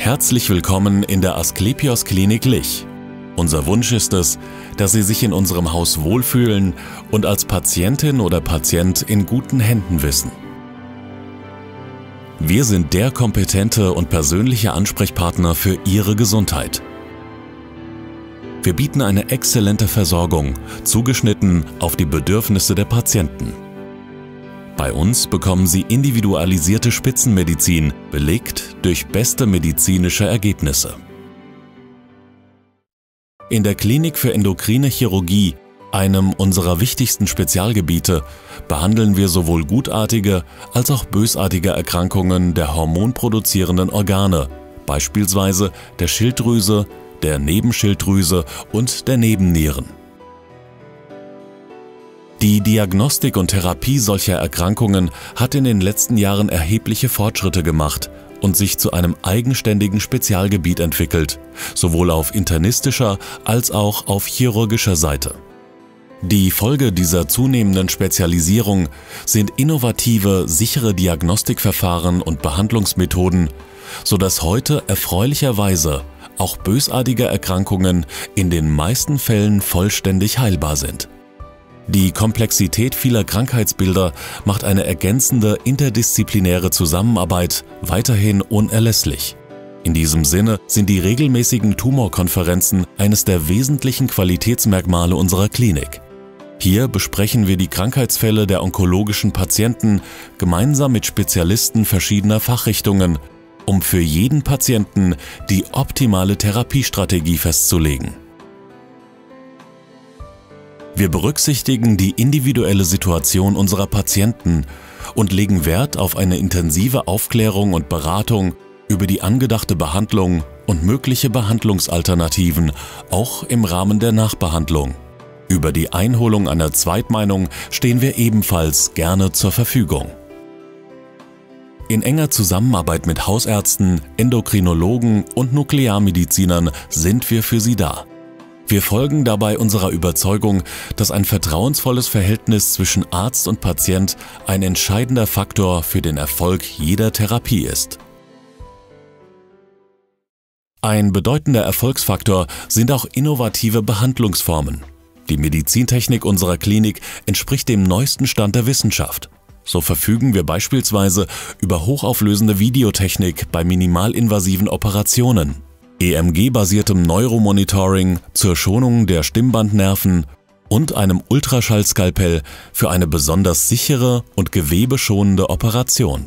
Herzlich willkommen in der Asklepios Klinik Lich. Unser Wunsch ist es, dass Sie sich in unserem Haus wohlfühlen und als Patientin oder Patient in guten Händen wissen. Wir sind der kompetente und persönliche Ansprechpartner für Ihre Gesundheit. Wir bieten eine exzellente Versorgung, zugeschnitten auf die Bedürfnisse der Patienten. Bei uns bekommen Sie individualisierte Spitzenmedizin, belegt durch beste medizinische Ergebnisse. In der Klinik für endokrine Chirurgie, einem unserer wichtigsten Spezialgebiete, behandeln wir sowohl gutartige als auch bösartige Erkrankungen der hormonproduzierenden Organe, beispielsweise der Schilddrüse, der Nebenschilddrüse und der Nebennieren. Die Diagnostik und Therapie solcher Erkrankungen hat in den letzten Jahren erhebliche Fortschritte gemacht und sich zu einem eigenständigen Spezialgebiet entwickelt, sowohl auf internistischer als auch auf chirurgischer Seite. Die Folge dieser zunehmenden Spezialisierung sind innovative, sichere Diagnostikverfahren und Behandlungsmethoden, sodass heute erfreulicherweise auch bösartige Erkrankungen in den meisten Fällen vollständig heilbar sind. Die Komplexität vieler Krankheitsbilder macht eine ergänzende interdisziplinäre Zusammenarbeit weiterhin unerlässlich. In diesem Sinne sind die regelmäßigen Tumorkonferenzen eines der wesentlichen Qualitätsmerkmale unserer Klinik. Hier besprechen wir die Krankheitsfälle der onkologischen Patienten gemeinsam mit Spezialisten verschiedener Fachrichtungen, um für jeden Patienten die optimale Therapiestrategie festzulegen. Wir berücksichtigen die individuelle Situation unserer Patienten und legen Wert auf eine intensive Aufklärung und Beratung über die angedachte Behandlung und mögliche Behandlungsalternativen, auch im Rahmen der Nachbehandlung. Über die Einholung einer Zweitmeinung stehen wir ebenfalls gerne zur Verfügung. In enger Zusammenarbeit mit Hausärzten, Endokrinologen und Nuklearmedizinern sind wir für Sie da. Wir folgen dabei unserer Überzeugung, dass ein vertrauensvolles Verhältnis zwischen Arzt und Patient ein entscheidender Faktor für den Erfolg jeder Therapie ist. Ein bedeutender Erfolgsfaktor sind auch innovative Behandlungsformen. Die Medizintechnik unserer Klinik entspricht dem neuesten Stand der Wissenschaft. So verfügen wir beispielsweise über hochauflösende Videotechnik bei minimalinvasiven Operationen, EMG-basiertem Neuromonitoring zur Schonung der Stimmbandnerven und einem Ultraschallskalpell für eine besonders sichere und gewebeschonende Operation.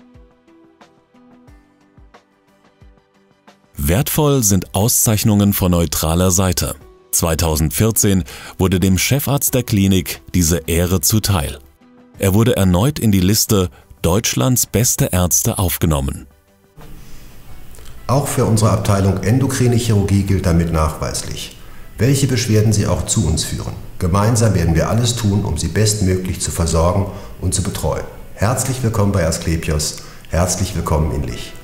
Wertvoll sind Auszeichnungen von neutraler Seite. 2014 wurde dem Chefarzt der Klinik diese Ehre zuteil. Er wurde erneut in die Liste Deutschlands beste Ärzte aufgenommen. Auch für unsere Abteilung endokrine Chirurgie gilt damit nachweislich, welche Beschwerden Sie auch zu uns führen. Gemeinsam werden wir alles tun, um Sie bestmöglich zu versorgen und zu betreuen. Herzlich willkommen bei Asklepios, herzlich willkommen in Lich.